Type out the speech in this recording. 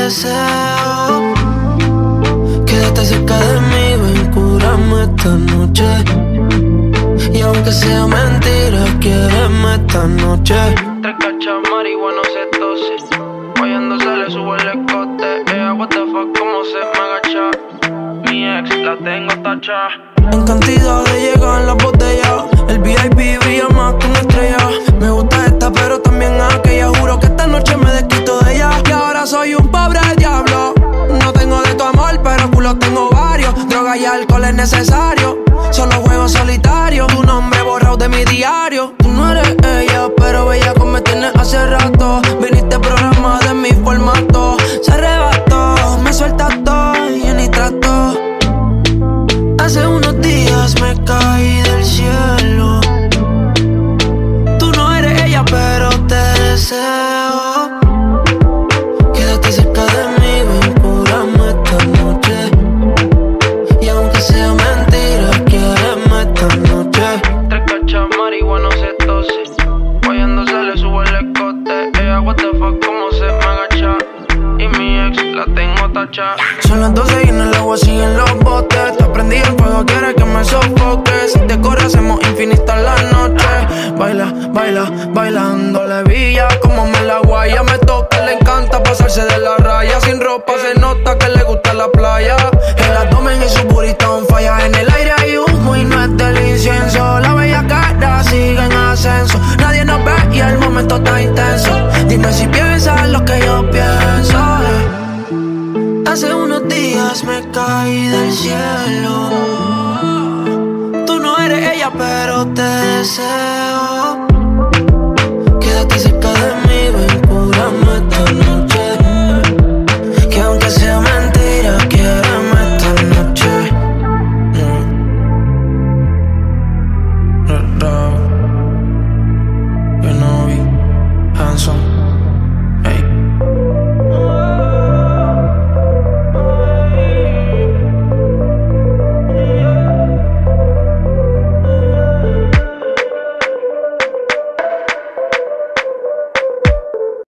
deseo. Quédate cerca de mí, ven, cúrame esta noche. Y aunque sea mentira, quiéreme esta noche. Tres cachas, marihuana, se tose. Guayando se le sube el escote. What the fuck, cómo se me agacha. Mi ex la tengo tacha. En cantidad de llegar en la botella. El VIP brilla más que una estrella. Me gusta esta pero también aquella. Juro que esta noche me desquito de ella. Que ahora soy un pobre diablo. No tengo de tu amor pero culo tengo varios. Droga y alcohol es necesario. Solo juego solitario. Tu nombre borrado de mi diario. Tú no eres ella pero bella como me tienes hace rato. Viniste programa de mi formato. Se arrebató, me sueltas todo y yo ni trato. Hace unos días me caí del cielo. Tú no eres ella, pero te deseo. Quédate cerca de mí, ven, cúrame esta noche. Y aunque sea mentira, quiéreme esta noche. Tres cachas, marihuana, se tose. Guayando se le sube el escote. What the fuck, cómo se me agacha. Y mi ex la tengo tacha. Son las 12 y en el agua siguen los botes. Te prendí el fuego, quieres que me sofoque. Si te corre hacemos infinita la noche. Baila, baila, bailando la villa. Como me la guaya, me toca, le encanta pasarse de la raya. Sin ropa se nota que le gusta la playa. El abdomen y su burrito on falla. En el aire hay humo y no es del incienso. La bella cara sigue en ascenso. Nadie nos ve y el momento está intenso. Dime si piensas lo que yo pienso. Hace unos días me caí del cielo. Tú no eres ella, pero te deseo.